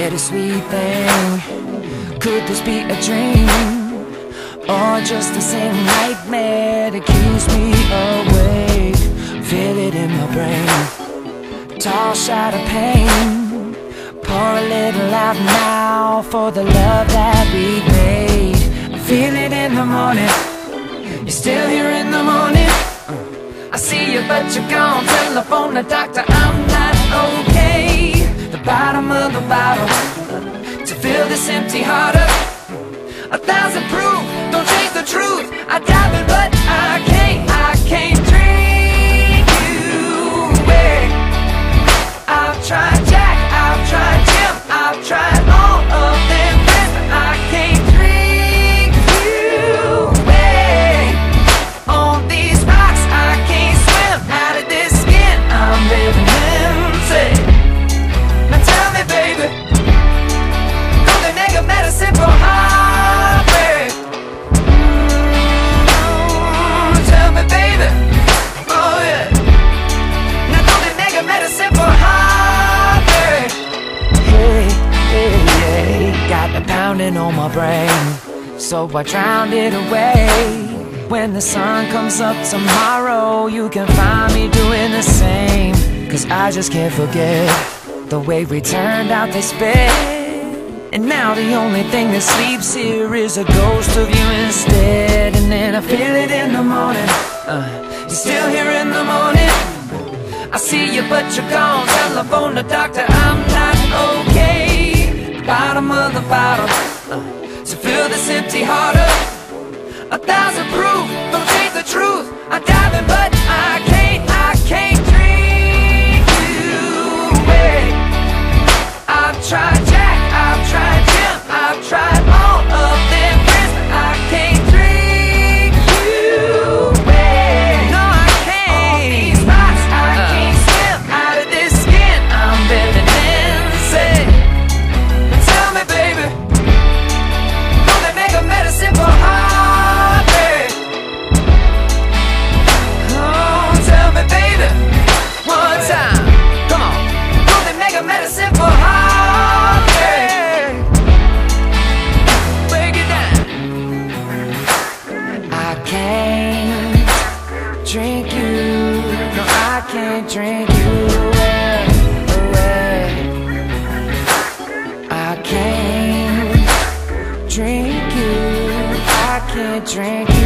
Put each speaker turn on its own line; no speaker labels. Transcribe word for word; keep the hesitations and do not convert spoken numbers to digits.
bittersweet thing. Could this be a dream, or just the same nightmare that keeps me awake? Feel it in my brain, tall shot of pain. Pour a little out now for the love that we made. I feel it in the morning, you're still here in the morning. I see you but you're gone, telephone the doctor, I'm not okay. The bottom of the bottle, to fill this empty heart up. A thousand proof, don't change the truth. I dive in but I can't, I can't drink you away. I've tried Jack, I've tried Jim, I've tried all of them friends, but I can't drink you away. On these rocks I can't swim out of this skin, I'm living empty. Now tell me baby, golden egg of medicine for heartbreak. mm, Tell me baby, oh yeah. Now golden egg of medicine for heartbreak. Hey, hey, hey, got the pounding on my brain, so I drowned it away. When the sun comes up tomorrow, you can find me doing the same. Cause I just can't forget the way we turned out this bed. And now the only thing that sleeps here is a ghost of you instead. And then I feel it in the morning, uh, you're still here in the morning. I see you but you're gone, telephone the doctor, I'm not okay. Bottom of the bottle, uh, to fill this empty heart up. A thousand proof, don't change the truth. I dive in but I can't, I can't drink you away. I've tried Jack, I've tried Jim, I've tried all of them friends, but I can't drink you away. No, I can't. On these rocks I uh. can't swim out of this skin, I'm living insane. Now tell me baby, will they make a medicine for heartbreak? Oh, tell me baby, one time, come on. Will they make a medicine for heartbreak? Break it down. I can't drink you, no I can't drink you away, away. I can't drink you, I can't drink